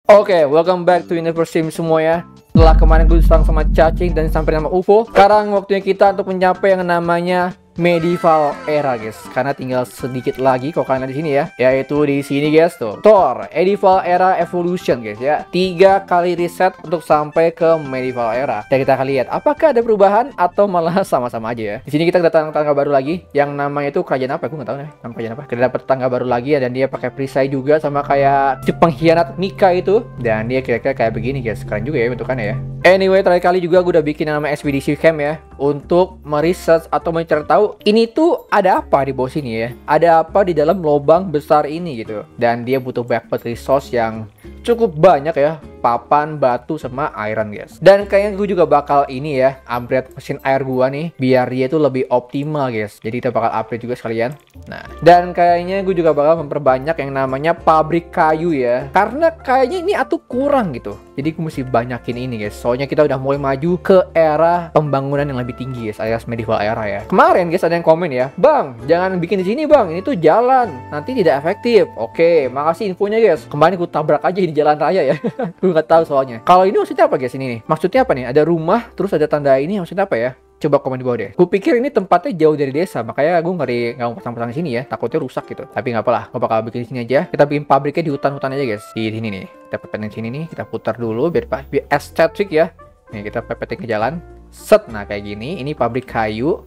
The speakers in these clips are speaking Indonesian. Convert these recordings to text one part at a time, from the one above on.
Oke, welcome back to Universe Sim semua ya. Setelah kemarin gue diserang sama cacing dan sampai nama UFO, sekarang waktunya kita untuk mencapai yang namanya Medieval Era guys. Karena tinggal sedikit lagi kok kalian di sini ya, yaitu di sini guys tuh. Thor Medieval Era Evolution guys ya. 3 kali reset untuk sampai ke Medieval Era. Dan kita akan lihat apakah ada perubahan atau malah sama-sama aja ya. Di sini kita datang tangga baru lagi yang namanya itu kerajaan apa? Gue nggak tahu nih. Nama kerajaan apa? Kita dapat tangga baru lagi ya, dan dia pakai perisai juga sama kayak si pengkhianat Mika itu. Dan dia kira-kira kayak begini guys. Keren juga ya bentukannya ya. Anyway, terakhir kali juga gue udah bikin yang namanya ekspedisi camp ya, untuk meresearch atau mencari tahu ini tuh ada apa di bawah sini ya, ada apa di dalam lubang besar ini gitu. Dan dia butuh banyak resource yang cukup banyak ya, papan, batu, sama iron guys. Dan kayaknya gue juga bakal ini ya, upgrade mesin air gua nih biar dia tuh lebih optimal guys. Jadi kita bakal upgrade juga sekalian. Nah, dan kayaknya gue juga bakal memperbanyak yang namanya pabrik kayu ya, karena kayaknya ini atuh kurang gitu. Jadi gue mesti banyakin ini guys, soalnya kita udah mulai maju ke era pembangunan yang lebih tinggi guys, alias medieval era ya. Kemarin guys ada yang komen ya, "Bang, jangan bikin di sini bang, ini tuh jalan, nanti tidak efektif." Oke, makasih infonya guys. Kemarin gue tabrak aja di jalan raya ya. Gue nggak tahu soalnya. Kalau ini maksudnya apa guys ini nih? Maksudnya apa nih? Ada rumah, terus ada tanda ini, maksudnya apa ya? Coba komen di bawah deh. Gue pikir ini tempatnya jauh dari desa, makanya gue ngeri nggak mau pasang-pasang di sini ya. Takutnya rusak gitu. Tapi nggak apa lah, gue bakal bikin di sini aja. Kita bikin pabriknya di hutan-hutan aja guys. Di sini nih. Kita pepetin sini nih. Kita putar dulu biar estetik ya. Nih kita pepetin ke jalan. Set, nah kayak gini. Ini pabrik kayu.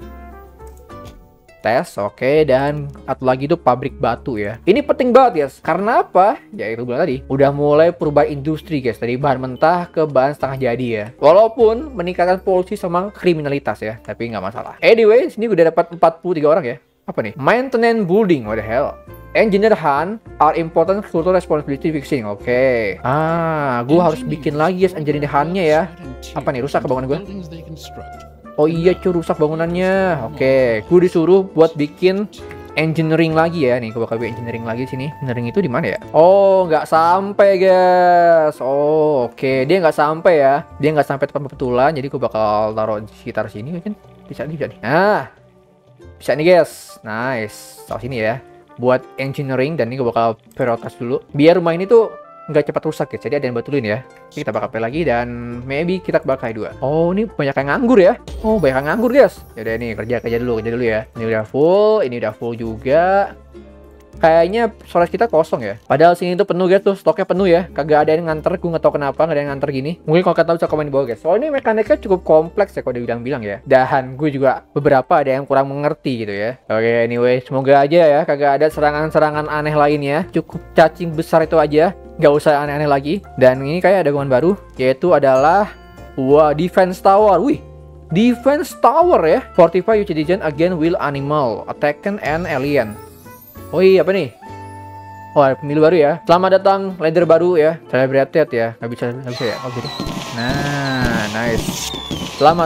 Tes, oke, dan satu lagi tuh pabrik batu ya. Ini penting banget guys. Karena apa? Ya itu bilang tadi, udah mulai perubahan industri guys, dari bahan mentah ke bahan setengah jadi ya. Walaupun meningkatkan polusi sama kriminalitas ya, tapi nggak masalah. Anyway, sini udah dapat 43 orang ya. Apa nih? Maintenance building, what the hell? Engineer hunt are important cultural responsibility fixing. Oke. Gue harus bikin lagi guys engineer hunt-nya ya. Apa nih, rusak bangunan gue? Oh iya cuy, rusak bangunannya. Oke, gue disuruh buat bikin engineering lagi ya. Nih, gue bakal bikin engineering lagi sini. Engineering itu di mana ya? Oh, nggak sampai guys. Oh, oke. Dia nggak sampai ya. Dia nggak sampai tempat kebetulan. Jadi gue bakal taruh di sekitar sini mungkin. Bisa nih. Nah, bisa nih guys. Nice. Taruh sini ya. Buat engineering, dan ini gue bakal prioritas dulu. Biar rumah ini tuh nggak cepat rusak ya, jadi ada yang betulin ya. Kita bakal play lagi, dan maybe kita bakal 2. Oh, ini banyak yang nganggur ya. Oh, banyak yang nganggur guys. Yaudah nih, kerja dulu ya. Ini udah full juga. Kayaknya storage kita kosong ya. Padahal sini tuh penuh guys, tuh stoknya penuh ya. Kagak ada yang nganter, gue nggak tahu kenapa nggak ada yang nganter gini. Mungkin kalau kalian tahu bisa komen di bawah guys. Soalnya ini mekaniknya cukup kompleks ya kalau dibilang-bilang ya. Dan gue juga beberapa ada yang kurang mengerti gitu ya. Oke, anyway, semoga aja ya kagak ada serangan-serangan aneh lainnya. Cukup cacing besar itu aja, nggak usah aneh-aneh lagi. Dan ini kayak ada bangunan baru, yaitu adalah defense tower. Wih, defense tower ya. Fortify your citizen against wild animal, attacken and alien. Oh iya, apa nih? Oh, ada pemilu baru ya. Selamat datang, leader baru ya. Celebrated ya. Nggak bisa ya. Oh gitu. Nah, nice. Selamat.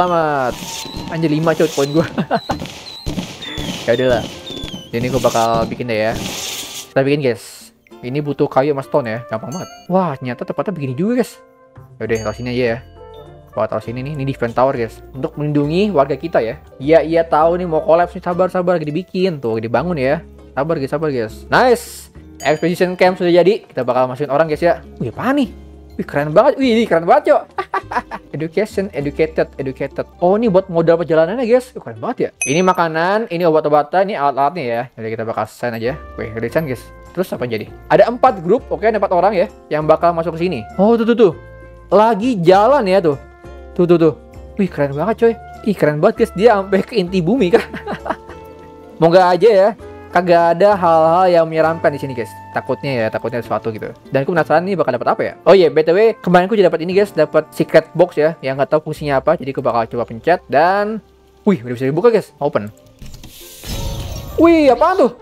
Anjir 5 coy poin gue. Ya udahlah. Ini gue bakal bikin deh ya. Kita bikin guys. Ini butuh kayu sama stone ya. Gampang banget. Wah, ternyata tempatnya begini juga guys. Ya udah, taruh sini aja ya. Wah, taruh sini nih. Ini defense tower guys. Untuk melindungi warga kita ya. Iya tahu nih mau collapse nih. Sabar lagi dibikin. Tuh, dibangun ya. Sabar guys. Nice. Expedition camp sudah jadi. Kita bakal masukin orang guys ya. Wih, apaan nih? Wih, keren banget. Wih, ini keren banget, cok. Education, educated. Oh, ini buat modal perjalanannya guys. Keren banget ya. Ini makanan, ini obat-obatan, ini alat-alatnya ya. Jadi kita bakal sign aja. Wih, keren guys. Terus apa yang jadi? Ada 4 grup, oke, ada 4 orang ya yang bakal masuk ke sini. Oh, tuh. Lagi jalan ya tuh. Tuh. Wih, keren banget coy. Ih, keren banget guys. Dia sampai ke inti bumi kah? Moga aja ya kagak ada hal-hal yang menyeramkan di sini guys. Takutnya sesuatu gitu. Dan aku penasaran nih bakal dapat apa ya. Oh iya, BTW kemarin aku juga dapat ini guys, dapat secret box ya, yang nggak tahu fungsinya apa. Jadi aku bakal coba pencet dan wih, udah bisa dibuka guys. Open. Wih, apaan tuh?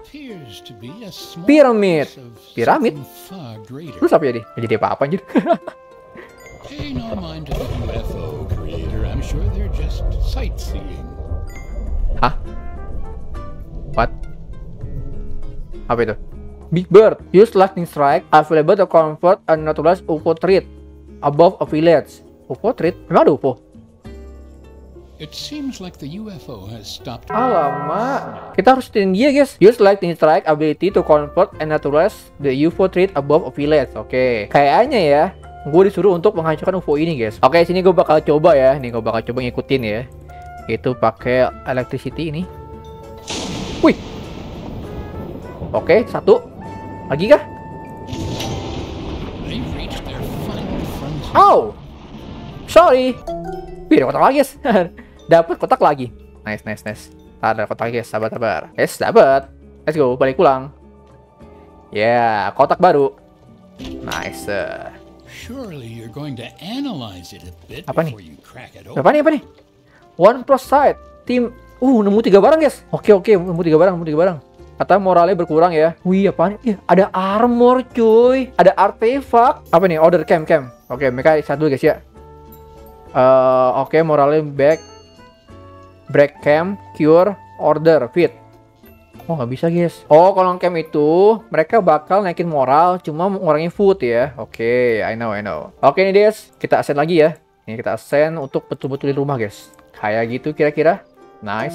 Piramid. Terus apa jadi? Jadi apa anjir? Hah? What? Apa itu? Big Bird. Use lightning strike available to convert a neutralized UFO threat above a village. UFO threat? Memang ada UFO? It seems like the UFO has stopped. Alamak, kita harus ikutin dia guys. Use lightning strike ability to convert and neutralize the UFO threat above a village. Oke, kayaknya ya, gue disuruh untuk menghancurkan UFO ini guys. Oke, sini gue bakal coba ya. Nih gue bakal coba ngikutin ya. Itu pakai electricity ini. Wih. Oke, satu. Lagi kah? They've reached their final frontier. Oh, sorry. Wih, ada kotak lagi guys. Dapat kotak lagi. Nice. Ada kotak lagi guys. Sabar. Yes, dapat. Let's go, balik pulang. Ya, kotak baru. Nice. Surely you're going to analyze it a bit Apa nih? before you crack it Apa open. nih? One plus side. Tim. Nemu 3 barang guys. Oke, nemu 3 barang. Kata moralnya berkurang ya. Wih, apaan? Ada armor cuy. Ada artefak. Apa nih? Order camp. Oke, mereka satu guys ya. Oke, moralnya back. Break camp, cure, order, fit. Oh, nggak bisa guys. Oh, kalau camp itu mereka bakal naikin moral, cuma ngurangin food ya. Oke, I know. Oke nih guys, kita assign lagi ya. Ini kita assign untuk betul-betulin rumah guys. Kayak gitu kira-kira. Nice.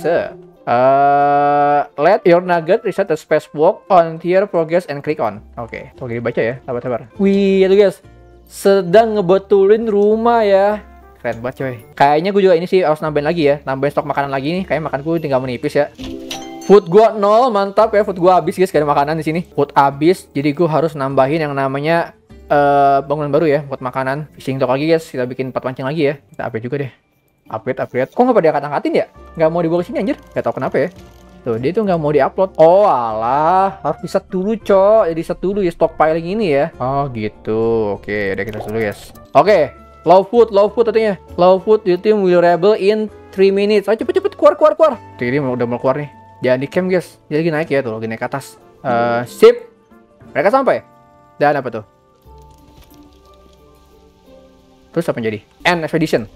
Let your nugget reset the spacewalk on tier progress and click on. Oke, tolong dibaca ya. Sabar. Wih, itu guys. Sedang ngebetulin rumah ya. Keren banget coy. Kayaknya gue juga ini sih harus nambahin lagi ya. Nambahin stok makanan lagi nih. Kayaknya makan gue tinggal menipis ya. Food gue 0, mantap ya. Food gue habis guys, gak ada makanan di sini. Food habis, jadi gue harus nambahin yang namanya bangunan baru ya buat makanan. Fishing dock lagi guys. Kita bikin 4 pancing lagi ya. Kita upgrade juga deh. Upgrade. Kok nggak pada angkat-angkatin ya? Nggak mau dibawa ke sini anjir. Gak tau kenapa ya. Tuh, dia tuh nggak mau diupload. Oh alah, harus di set dulu cok. Jadi set dulu ya stockpiling ini ya. Oh gitu. Oke, udah kita set dulu guys. Oke. Low food katanya. Low food, your team will rebel in 3 minutes. Ayo cepet keluar. Jadi udah mau keluar nih. Jangan di camp guys. Dia lagi naik ya tuh, lagi naik ke atas. Sip. Mereka sampai. Dan apa tuh? Terus apa yang jadi? End expedition.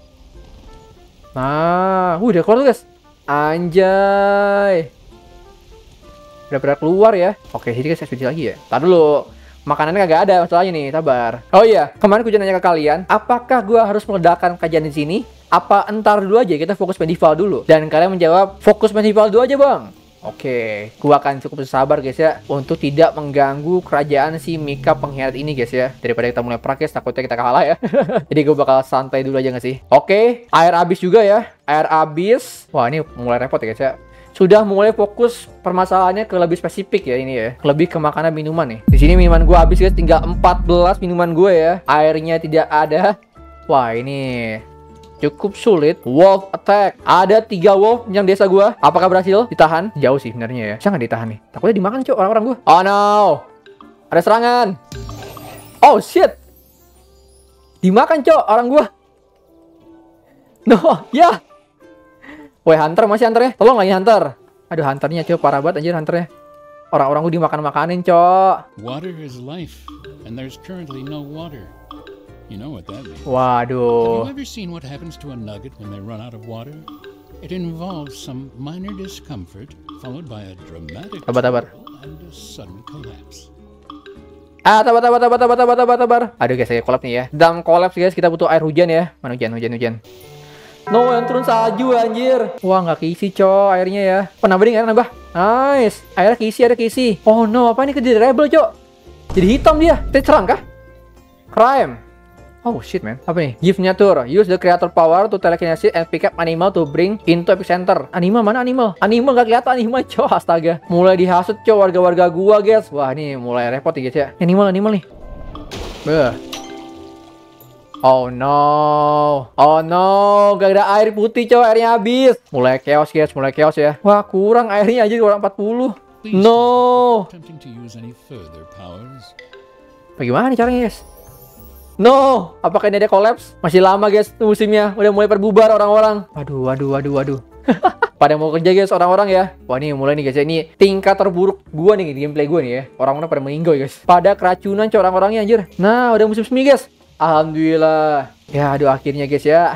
Nah, udah keluar tuh guys. Anjay. Udah pada keluar ya. Oke, jadi guys expedition lagi ya. Tar dulu. Makanannya kagak ada masalahnya nih, sabar. Oh iya, kemarin gue nanya ke kalian, apakah gue harus meledakan kajian di sini? Apa entar dulu aja kita fokus medieval dulu? Dan kalian menjawab, fokus medieval dulu aja bang. Oke, gue akan cukup sabar guys ya, untuk tidak mengganggu kerajaan si Mika pengkhianat ini guys ya. Daripada kita mulai praktis, takutnya kita kalah ya. Jadi gue bakal santai dulu aja gak sih? Oke, air habis juga ya. Air habis. Wah ini mulai repot ya guys ya. Sudah mulai fokus permasalahannya ke lebih spesifik ya ini ya. Lebih ke makanan minuman nih. Di sini minuman gue habis guys, tinggal 14 minuman gue ya. Airnya tidak ada. Wah, ini cukup sulit. Wolf attack. Ada 3 wolf yang desa gue. Apakah berhasil ditahan? Jauh sih sebenarnya ya. Bisa nggak ditahan nih? Takutnya dimakan cok orang-orang gue. Oh no. Ada serangan. Oh shit. Dimakan cok orang gue. No, ya. Woi, hunter masih hunter ya? Tolong lagi hunter. Aduh, hunternya cok parah banget anjir hunternya. Orang-orang gue dimakan-makanin cok. Water is life, and there's currently no water. You know what that means. Waduh. Have you ever seen what happens to a nugget when they run out of water? It involves some minor discomfort, followed by a dramatic Tabar. and a sudden collapse. Tabar. Aduh guys, saya collapse nih ya. Dalam collapse guys, kita butuh air hujan ya. Mana hujan. No, yang turun salju anjir. Wah, nggak keisi cok airnya ya. Oh, nambah nih, nambah. Nice. Airnya keisi. Oh no, apa ini ke rebel cok? Jadi hitam dia. Kita serang kah? Crime. Oh shit man. Apa nih? Give nature. Use the creator power to telekinesis and pick up animal to bring into epicenter. Animal mana animal? Animal nggak kelihatan animal cok. Astaga. Mulai dihasut cok warga-warga gua guys. Wah ini mulai repot nih guys ya. Animal nih. Beuh. Oh no, gak ada air putih coy, airnya habis. Mulai chaos guys, ya. Wah kurang airnya aja kurang 40. No. Bagaimana nih caranya guys? No, apakah ini ada collapse? Masih lama guys musimnya, udah mulai berbubar orang-orang. Waduh. Pada mau kerja guys orang-orang ya. Wah ini mulai nih guys ya, ini tingkat terburuk gua nih di gameplay gua nih ya. Orang-orang pada meninggal guys. Pada keracunan coy orang-orangnya anjir. Nah udah musim semi guys. Alhamdulillah. Ya aduh akhirnya guys ya.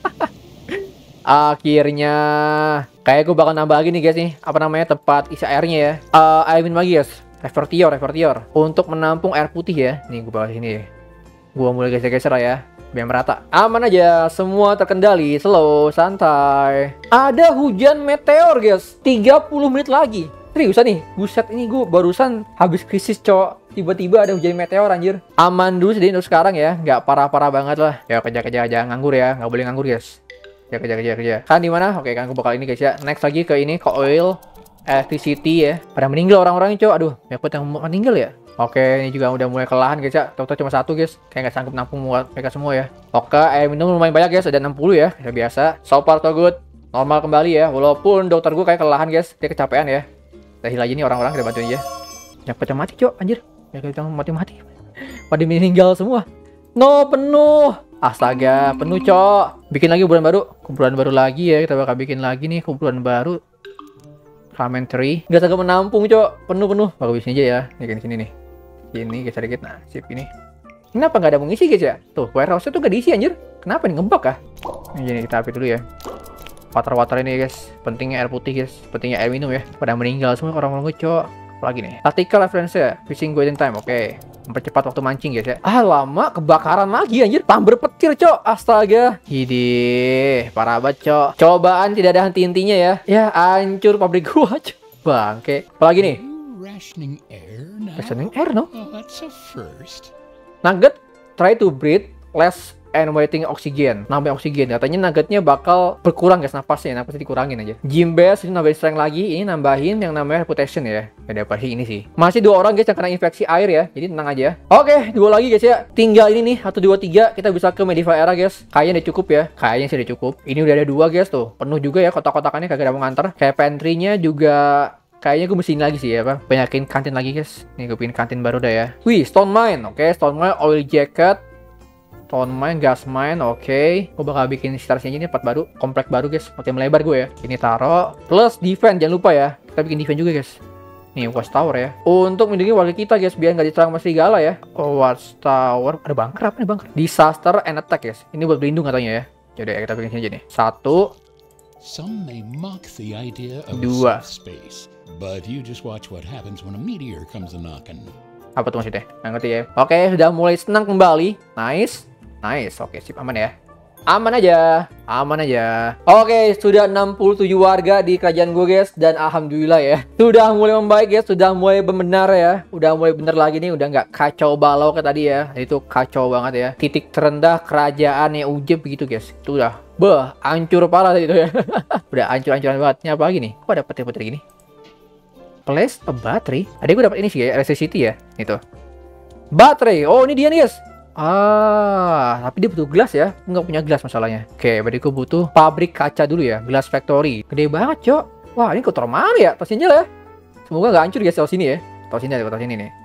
Akhirnya. Kayak gue bakal nambah lagi nih guys nih. Apa namanya tempat isi airnya ya. Air minum lagi guys. Revertior. Untuk menampung air putih ya. Nih gue bawa sini. Gue mulai geser-geser lah ya. biar merata. Aman aja, semua terkendali, slow, santai. Ada hujan meteor guys, 30 menit lagi. Seriusan nih, buset, ini gue barusan habis krisis cok. Tiba-tiba ada hujan meteor anjir. Aman dulu sih untuk sekarang ya, nggak parah-parah banget lah. Ya kerja-kerja aja, nganggur ya, nggak boleh nganggur guys. Ya kerja. Kan di mana? Oke, kan gue bakal ini guys ya. Next lagi ke ini, ke oil, electricity ya. Pada meninggal orang-orangnya cok. Aduh, banyak yang meninggal ya. Oke, ini juga udah mulai kelelahan guys ya. Tahu-tahu cuma satu guys. Kayak nggak sanggup nampung mereka semua ya. Oke, air minum lumayan banyak guys. Ada 60 ya. Ya biasa. So far so good. Normal kembali ya. Walaupun dokter gue kayak kelelahan guys. Dia kecapean ya. Kita heal aja nih orang-orang. Kita bantuin aja. Jangan pecah mati cok. Anjir. Ya kita mati-mati. Pada meninggal semua. No, penuh. Astaga, penuh cok. Bikin lagi kumpulan baru. Kumpulan baru lagi ya. Kita bakal bikin lagi nih kumpulan baru. Ramentary. Nggak sanggup menampung cok. Penuh. Bakal bisnis aja ya. Ini kan sini nih. Ini geser dikit. Nah, sip ini. Kenapa nggak ada mengisi guys ya? Tuh, warehouse-nya tuh nggak diisi anjir. Kenapa nih ngebug kah? Ini kita api dulu ya. Water ini guys. Pentingnya air putih guys. Pentingnya air minum ya. Pada meninggal semua orang-orang cok. Apalagi nih. Tactical reference ya. Fishing golden time. Oke. Mempercepat waktu mancing guys ya. Ah, lama kebakaran lagi anjir. Tamber petir cok. Astaga. Hidih. Parah banget cok. Cobaan tidak ada henti-hentinya ya. Ya, hancur pabrik gua cok. Bangke. Apalagi nih? Rationing air now? Rationing air no? Oh, that's a first. Nugget try to breathe less and waiting oxygen. Nambah oksigen. Katanya nuggetnya bakal berkurang guys napasnya dikurangin aja. Gym base ini nambahin strength lagi. Ini nambahin yang namanya reputation ya. Ada apa sih ini sih? Masih 2 orang guys yang kena infeksi air ya. Jadi tenang aja. Oke, 2 lagi guys ya. Tinggal ini nih 1 2 3 kita bisa ke medieval era guys. Kayaknya udah cukup ya. Kayaknya sih udah cukup. Ini udah ada 2 guys tuh. Penuh juga ya kotak-kotakannya kagak ada mau nganter. Kayak pantry-nya juga kayaknya gue mesti ini lagi sih ya, apa? Banyakin kantin lagi guys. Nih gue bikin kantin baru dah ya. Wih, stone mine. Oke, stone mine, oil jacket, stone mine, gas mine. Oke, gue bakal bikin startnya ini 4 baru, komplek baru guys. Makin melebar gue ya. Ini taro. Plus defense, jangan lupa ya. Kita bikin defense juga guys. Nih watchtower ya. Untuk melindungi warga kita guys, biar nggak diserang sama serigala ya. Oh, watchtower. Ada bunker apa nih bunker? Disaster and attack guys. Ini buat berlindung katanya ya. Jadi ya, kita bikin sini aja nih. 1. Some may mock the idea of 2. safe space. But you just watch what happens when a meteor comes a-knockin'. Apa tuh maksudnya? Nggak ngerti ya. Oke, sudah mulai senang kembali. Nice. Oke, sip, aman ya. Aman aja. Oke, sudah 67 warga di kerajaan gue guys. Dan alhamdulillah ya. Sudah mulai membaik guys. Sudah mulai benar ya. Udah mulai bener lagi nih. Udah nggak kacau balau kayak tadi ya. Itu kacau banget ya. Titik terendah kerajaannya Ujeb begitu guys. Itu udah. Hancur parah itu ya. Udah hancur-hancuran banget. Ini apa lagi nih? Kok ada peti-peti gini? Place a battery. Tadi gue dapat ini sih ya, electricity ya. Itu. Baterai. Oh, ini dia nih, guys. Tapi dia butuh gelas ya. Nggak punya gelas masalahnya. Oke, berarti gue butuh pabrik kaca dulu ya. Glass factory. Gede banget, Cok. Wah, ini kotor mana ya? Taruh sini ya. Semoga nggak hancur guys, taruh sini ya. Taruh sini nih.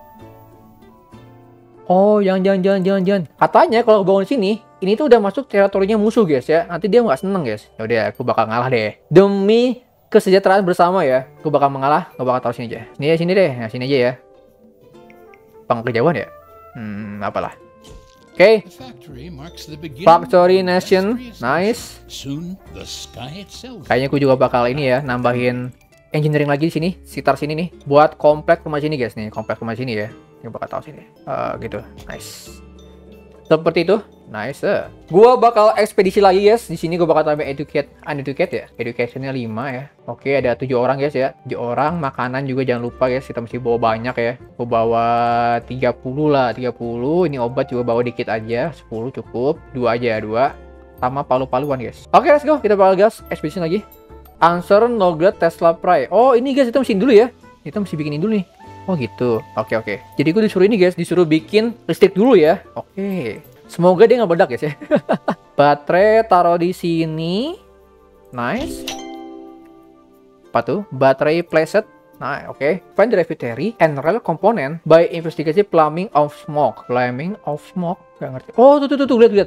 Oh, jangan. Katanya kalau bangun sini, ini tuh udah masuk teritorinya musuh guys ya. Nanti dia nggak seneng guys. Ya udah, aku bakal ngalah deh. Demi kesejahteraan bersama ya. Gue bakal mengalah, gue bakal taruh sini aja. Sini deh. Nah, sini aja ya. Bang kejauhan ya? Apalah. Oke. Factory Nation. Nice. Kayaknya gue juga bakal ini ya, nambahin engineering lagi di sini, sekitar sini nih. Buat komplek rumah sini guys nih, komplek rumah sini ya. Gue bakal taruh sini. Gitu. Nice. Seperti itu. Nice. Gua bakal ekspedisi lagi guys. Di sini gua bakal tambah uneducate ya. Educationnya 5 ya. Oke, ada 7 orang guys ya. 7 orang. Makanan juga jangan lupa guys. Kita mesti bawa banyak ya. Gua bawa 30 lah. 30. Ini obat juga bawa dikit aja. 10 cukup. 2 aja. 2. Sama palu-paluan guys. Oke, let's go. Kita bakal gas ekspedisi lagi. Answer Noglet Tesla Pry. Oh, ini guys. Kita mesti dulu ya. Kita mesti bikinin dulu nih. Oh gitu. Oke. Jadi gue disuruh ini guys. Disuruh bikin listrik dulu ya. Oke. Semoga dia nggak meledak guys ya. Baterai taruh di sini. Nice. Apa tuh? Baterai playset. Nah, oke. Find the refractory and rail component by investigation plumbing of smoke. Plumbing of smoke. Gak ngerti. Oh, tuh. Lihat.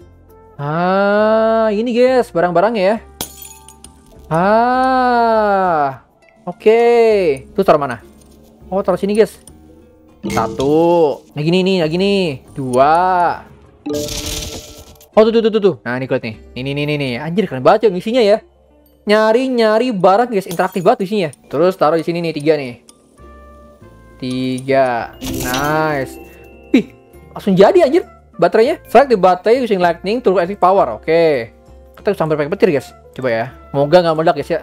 Ini guys. Barang-barangnya ya. Oke. Tuh taruh mana? Oh, taruh sini guys. 1. Lagi nih. 2. Oh, tuh. Nah, ini kulit nih. Ini. Anjir, keren banget ya isinya ya. Nyari barang guys, interaktif banget isinya. Terus taruh di sini nih 3 nih. 3. Nice. Langsung jadi anjir. baterainya. Select the battery using lightning to electric power. Oke. Kita sampai pakai petir guys. Coba ya. Moga nggak meledak guys ya.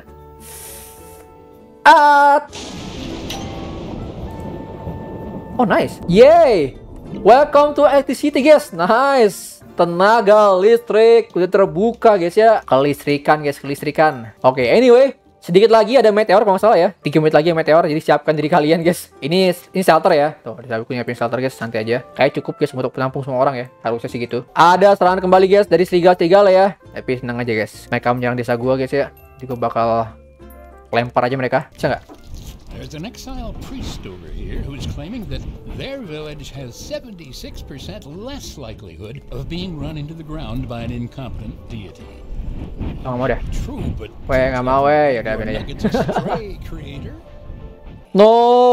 Oh nice. Yay. Welcome to electricity guys. Nice. Tenaga listrik udah terbuka guys ya. Kelistrikan guys, kelistrikan. Oke, anyway. Sedikit lagi ada meteor kalau nggak salah ya. 3 menit lagi meteor, jadi siapkan diri kalian guys. Ini shelter ya. Tuh, aku nyiapin shelter guys, santai aja. Kayak cukup guys untuk penampung semua orang ya. Harusnya sih gitu. Ada serangan kembali guys dari serigala-serigala ya. Tapi senang aja guys. Mereka menyerang desa gua guys ya. Jadi gua bakal lempar aja mereka. Bisa nggak? There's an exile priest over here who's claiming that their village has 76% less likelihood of being run into the ground by an incompetent deity. Nggak mau deh. True, but Nggak mau ya kayak gini aja. Nuggets astray, creator. No.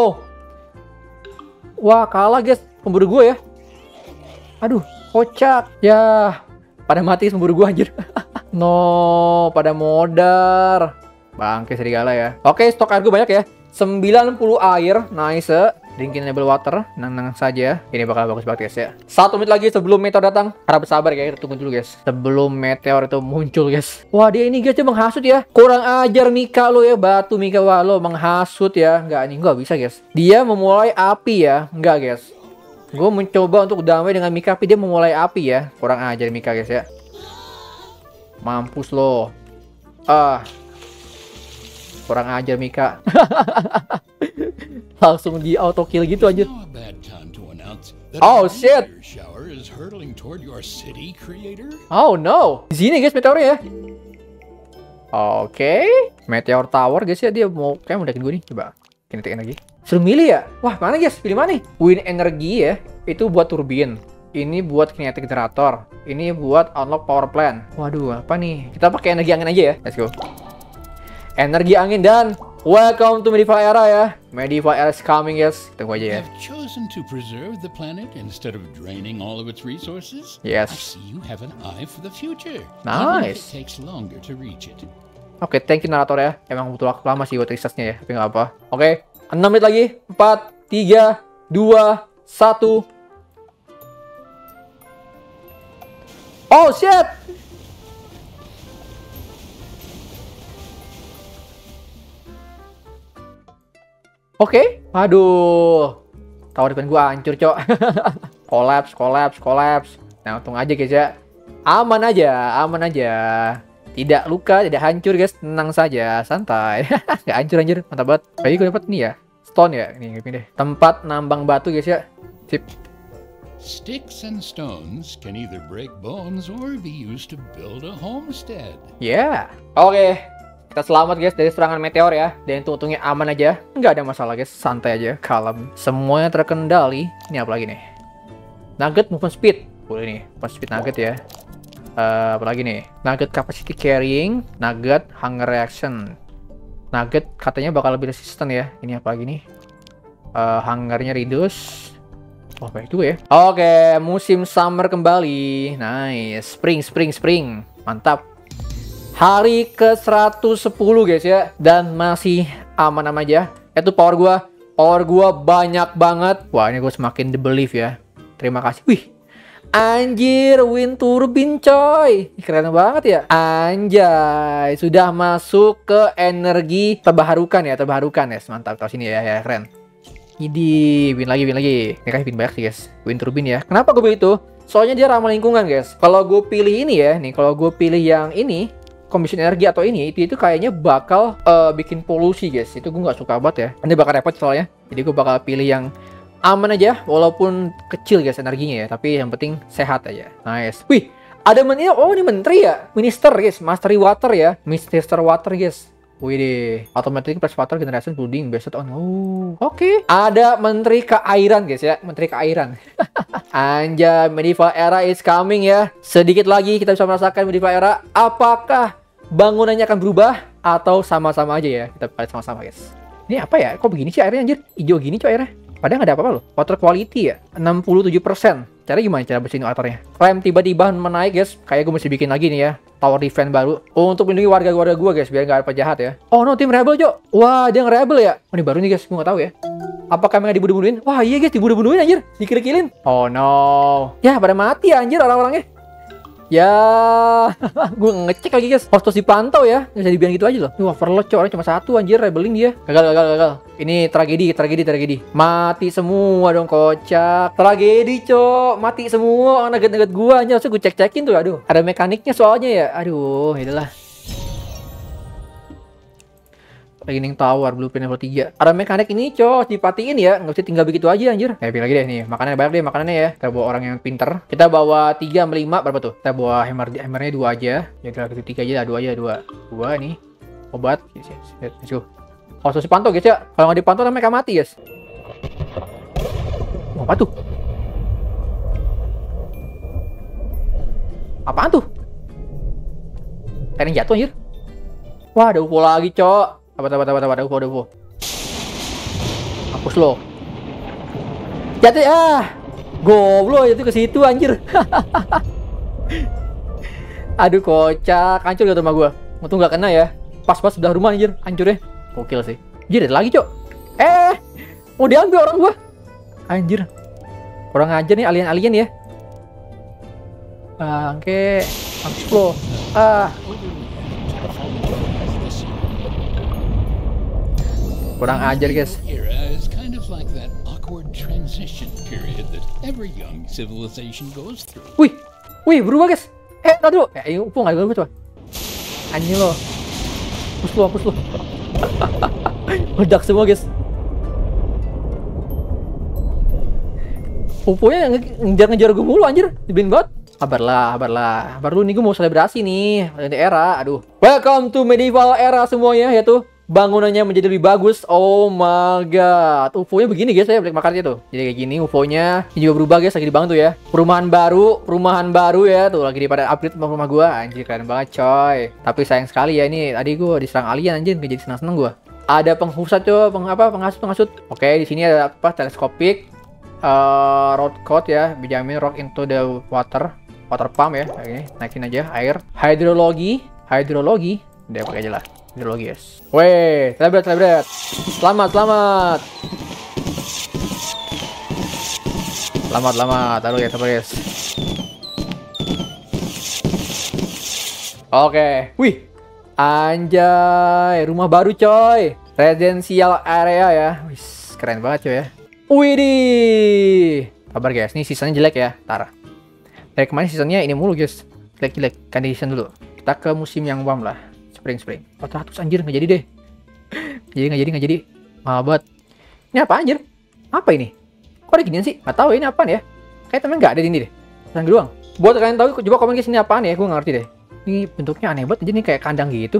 Wah, kalah guys pemburu gue ya. Aduh, kocak. Ya, pada mati pemburu gue anjir. No, pada modar. Bangke serigala ya. Oke, stok air gue banyak ya. 90 air, nice. Drinking enable water, tenang saja. Ini bakal bagus banget guys ya. 1 menit lagi sebelum meteor datang. Harap bersabar ya, kita tunggu dulu guys. Sebelum meteor itu muncul guys. Wah, dia ini guys, dia menghasut ya. Kurang ajar Mika lo ya, batu Mika. Wah, lo menghasut ya. Enggak, ini nggak bisa guys. Dia memulai api ya. Enggak guys. Gue mencoba untuk damai dengan Mika, tapi dia memulai api ya. Kurang ajar Mika guys ya. Mampus lo. Kurang ajar Mika. Langsung di auto kill gitu aja. Oh shit. Oh no. Di sini guys meteornya ya. Oke. Meteor tower guys ya, dia mau kayak mau deketin gue nih. Coba kinetic energi. Suruh milih ya. Wah, mana guys? Pilih mana nih? Wind energi ya. Itu buat turbin. Ini buat kinetic generator. Ini buat unlock power plant. Waduh, apa nih? Kita pakai energi angin aja ya. Let's go. Energi angin dan welcome to medieval era ya. Medieval era is coming guys. Tunggu aja ya. Have chosen to preserve the planet instead of draining all of its resources. Yes. I see you have an eye for the future. Nice. Even if it takes longer to reach it. Oke, thank you narator ya. Emang butuh waktu lama sih buat researchnya ya, tapi nggak apa. Oke, 6 menit lagi. 4, 3, 2, 1. Oh shit. Oke, aduh, tower depan gua hancur cok. Kolaps. Nah, untung aja guys ya, aman aja, tidak luka, tidak hancur guys, tenang saja, santai. Nggak hancur anjir, mantap banget. Kayaknya gue dapat nih ya, stone ya, ini deh. Tempat nambang batu guys ya, sip. Sticks and stones can either break bones or be used to build a homestead. Yeah, oke. Kita selamat guys dari serangan meteor ya. Dan itu untungnya aman aja. Nggak ada masalah guys. Santai aja. Kalem. Semuanya terkendali. Ini apa lagi nih? Nugget movement speed. Boleh nih. Movement speed nugget ya. Apa lagi nih? Nugget capacity carrying. Nugget hunger reaction. Nugget katanya bakal lebih resisten ya. Ini apa lagi nih? Hungernya reduce. Oh baik juga ya. Oke. Musim summer kembali. Nice. Spring. Mantap. Hari ke 110 guys ya. Dan masih aman-aman aja. Itu power gua banyak banget. Wah, ini gue semakin the belief ya. Terima kasih. Wih, anjir, wind turbine coy. Keren banget ya. Anjay, sudah masuk ke energi terbarukan ya. Mantap, tahu sini ya, keren. Ini win lagi. Ini kan win banyak sih guys. Wind turbine ya. Kenapa gue pilih itu? Soalnya dia ramah lingkungan guys. Kalau gue pilih ini ya, nih kalau gue pilih yang ini, combustion energi atau ini, itu kayaknya bakal bikin polusi guys. Itu gue nggak suka banget ya. Ini bakal repot soalnya. Jadi gue bakal pilih yang aman aja, walaupun kecil guys energinya ya. Tapi yang penting sehat aja. Nice. Wih, ada menteri. Oh ini menteri ya. Minister guys, mastery water ya. Minister water guys. Wih deh. Automatic press water generation building based on. Oh, oke. Ada menteri keairan guys ya. Menteri keairan. Anjay, medieval era is coming ya. Sedikit lagi kita bisa merasakan medieval era. Apakah bangunannya akan berubah atau sama-sama aja ya? Kita lihat sama-sama guys. Ini apa ya? Kok begini sih airnya anjir? Hijau gini coy airnya. Padahal nggak ada apa-apa loh. Water quality ya 67%. Cara gimana cara bersihin altarnya? Rem tiba-tiba menaik guys. Kayak gue mesti bikin lagi nih ya tower defense baru untuk melindungi warga-warga gue guys, biar nggak ada penjahat ya. Oh no, tim rebel Cok. Wah, dia nge-rebel ya. Oh, ini baru nih guys, gue nggak tahu ya. Apakah mereka dibunuh-bunuhin? Wah iya guys, dibunuh-bunuhin anjir, dikil-kilin. Oh no. Ya pada mati anjir orang-orangnya. Ya, gue ngecek lagi guys. Harus dipantau ya. Nggak bisa dibilang gitu aja loh. Ini overload Cok, orangnya cuma satu anjir, rebelling dia. Gagal. Ini tragedi. Mati semua dong kocak. Tragedi Cok, mati semua. Nugget-nugget gue anjir, harusnya gue cek-cekin tuh. Aduh, ada mekaniknya soalnya ya. Aduh, itulah. Lightning Tower, blueprint level 3. Ada mekanik ini Cok, dipatiin ya. Nggak bisa tinggal begitu aja anjir. Pilih lagi deh nih. Makanannya banyak deh makanannya ya. Kita bawa orang yang pinter. Kita bawa 3 sama 5 berapa tuh? Kita bawa hammernya 2 aja. Jadi lagi 3 aja, 2 aja, 2 nih. Obat. Let's go. Harus dipantau guys ya. Kalau nggak dipantau mereka mati guys. Apa tuh? Apaan tuh? Kayak yang jatuh anjir. Wah, ada UFO lagi Cok. Ada UFO. Hapus lo. Jatuh goblok jatuh ke situ anjir. Aduh kocak, hancur gak rumah gua. Untung gak kena ya. Pas-pas sudah rumah anjir, hancur ya. Gokil sih. Anjir ada lagi Cok. Mau diambil orang gua. Anjir. Kurang ajar nih alien-alien ya. Oke. Hapus lo. Kurang ajar guys. Era is kind of like that awkward transition period that every young civilization goes through. Wih, berubah guys. Tadi dulu. Ini UFO nggak berubah coba. Anjing lo. Hapus lo. Meledak semua guys. UFO-nya ngejar gue mulu anjir. Dibin banget. Sabar lu nih, gue mau selebrasi nih. Ganti era. Aduh. Welcome to medieval era semuanya ya tuh. Bangunannya menjadi lebih bagus. Oh my god. UFO-nya begini guys ya, black marketnya tuh. Jadi kayak gini UFO-nya. Ini juga berubah guys, lagi dibangun tuh ya. Perumahan baru ya. Tuh lagi pada upgrade rumah gua. Anjir keren banget coy. Tapi sayang sekali ya ini tadi gua diserang alien anjir, gak jadi senang-senang gua. Ada penghusat coy, penghasut. Oke, di sini ada apa? Teleskopik. Road code ya. Benjamin rock into the water pump ya. Oke, naikin aja air. Hidrologi. Udah pakai aja lah. Hidrologi guys. Weh, celebrat. Selamat. Taruh ya, sabar guys. Oke. Wih. Anjay, rumah baru coy. Residential area ya. Wih, keren banget coy ya. Widih. Sabar guys, ini seasonnya jelek ya. Tar. Dari kemarin seasonnya ini mulu guys. Jelek. Condition dulu. Kita ke musim yang warm lah. Spring 400 anjir, nggak jadi deh. Nggak jadi. Mabat. Ini apa anjir? Apa ini? Kok ada ginian sih? Nggak tahu ini apaan ya. Kayak temen nggak ada di sini deh. Yang doang. Buat kalian tahu, coba komen ke sini apaan ya. Gue nggak ngerti deh. Ini bentuknya aneh banget. Jadi ini kayak kandang gitu.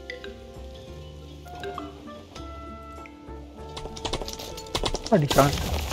Diserang.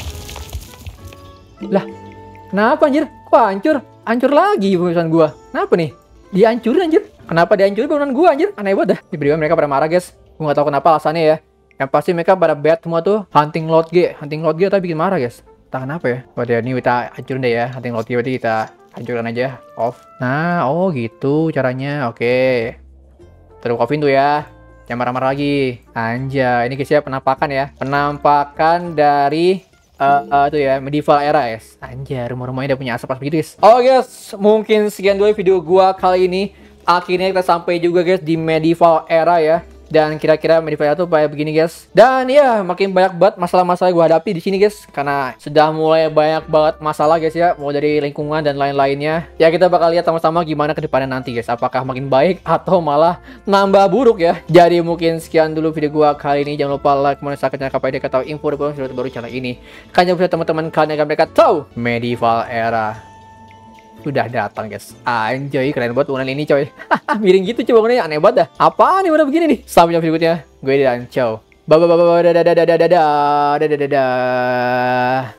Lah, kenapa anjir? Kok hancur lagi perusahaan gua. Kenapa nih? Dihancurin anjir. Kenapa dihancurin bangunan gua anjir? Aneh banget dah. Tiba-tiba mereka pada marah guys. Gua nggak tahu kenapa alasannya ya. Yang pasti mereka pada bad semua tuh. Hunting Lord G tapi bikin marah guys. Entah kenapa ya. Waduh, ini kita hancurin deh ya. Hunting Lord G berarti kita hancurkan aja. Off. Nah, oh gitu caranya. Oke. Terus coffin tuh ya. Jangan marah-marah lagi. Anjay, ini guys ya penampakan ya. Penampakan dari tuh ya, medieval era guys. Anjay, rumah-rumahnya udah punya asap begitu guys. Oh guys, mungkin sekian dulu video gua kali ini. Akhirnya kita sampai juga guys di medieval era ya. Dan kira-kira medieval era tuh kayak begini guys. Dan ya, makin banyak banget masalah-masalah gue hadapi di sini guys. Karena sudah mulai banyak banget masalah guys ya. Mau dari lingkungan dan lain-lainnya. Ya kita bakal lihat sama-sama gimana kedepannya nanti guys. Apakah makin baik atau malah nambah buruk ya. Jadi mungkin sekian dulu video gue kali ini. Jangan lupa like, comment, subscribe channel KPD atau info baru channel ini. Kan jangan lupa teman-teman kalian agar mereka tahu medieval era udah datang guys. Anjay, keren banget bangunan ini coy. Miring gitu coba bangunannya, aneh banget dah. Apaan nih udah begini nih. Sampai jumpa berikutnya. Gue dan ciao. Bye.